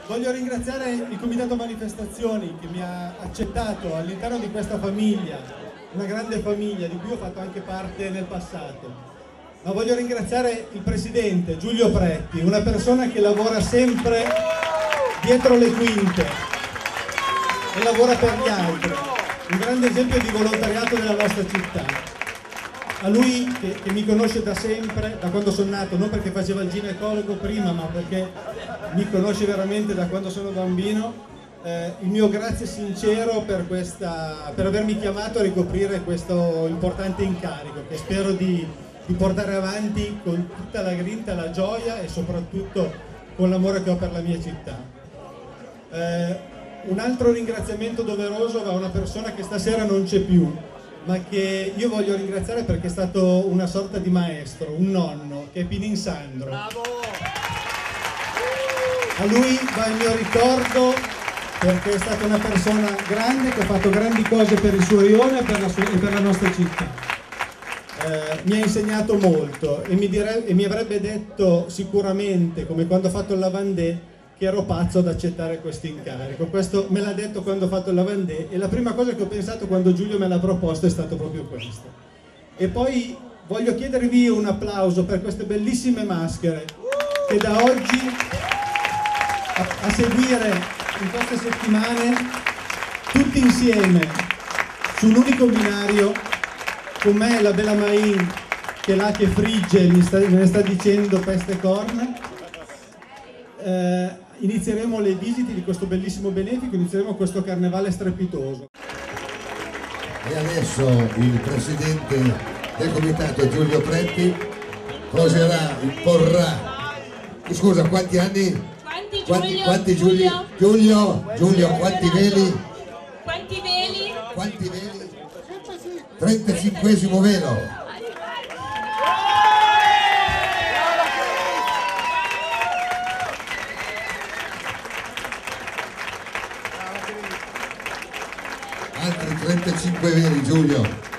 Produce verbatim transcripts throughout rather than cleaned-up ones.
Voglio ringraziare il Comitato Manifestazioni che mi ha accettato all'interno di questa famiglia, una grande famiglia di cui ho fatto anche parte nel passato. Ma voglio ringraziare il Presidente Giulio Pretti, una persona che lavora sempre dietro le quinte e lavora per gli altri, un grande esempio di volontariato della nostra città. A lui che, che mi conosce da sempre, da quando sono nato, non perché faceva il ginecologo prima, ma perché mi conosce veramente da quando sono bambino, eh, il mio grazie sincero per, questa, per avermi chiamato a ricoprire questo importante incarico che spero di, di portare avanti con tutta la grinta, la gioia e soprattutto con l'amore che ho per la mia città. Eh, un altro ringraziamento doveroso va a una persona che stasera non c'è più, ma che io voglio ringraziare perché è stato una sorta di maestro, un nonno, che è Pinin Sandro. Bravo! A lui va il mio ricordo perché è stata una persona grande che ha fatto grandi cose per il suo rione e per la, sua, e per la nostra città. Eh, mi ha insegnato molto e mi, dire, e mi avrebbe detto sicuramente, come quando ho fatto il lavandè, che ero pazzo ad accettare questo incarico. Questo me l'ha detto quando ho fatto il lavandè e la prima cosa che ho pensato quando Giulio me l'ha proposto è stato proprio questo. E poi voglio chiedervi un applauso per queste bellissime maschere che da oggi a, a seguire in queste settimane tutti insieme su un unico binario, con me la Bella Main che è là che frigge e mi sta, me ne sta dicendo peste e corna. Eh, inizieremo le visite di questo bellissimo benefico, inizieremo questo carnevale strepitoso. E adesso il presidente del comitato Giulio Pretti poserà, imporrà. Scusa, quanti anni? Quanti Giulio? Quanti, quanti Giulio? Giulio? Giulio, quanti veli? Quanti veli? Quanti veli? trentacinquesimo velo. Altri trentacinque veli, Giulio.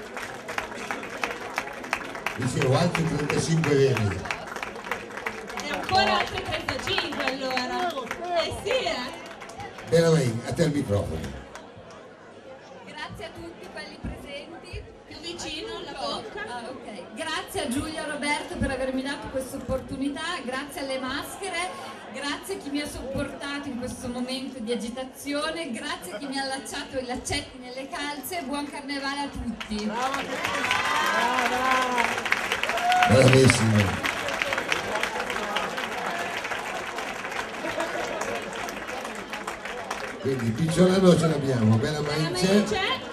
Dicevo, altri trentacinque veli. E ancora altri trentacinque allora. Eh sì, eh. Bella Main, a te il microfono. Grazie a tutti quelli presenti. Più vicino alla bocca. Ah, okay. Grazie a Giulio e Roberto per avermi dato questa opportunità, grazie alle maschere, grazie a chi mi ha supportato in questo momento di agitazione, grazie a chi mi ha allacciato i laccetti nelle calze, buon carnevale a tutti. Brava, bravissimo. Quindi Picciolano ce l'abbiamo, Bella Main c'è.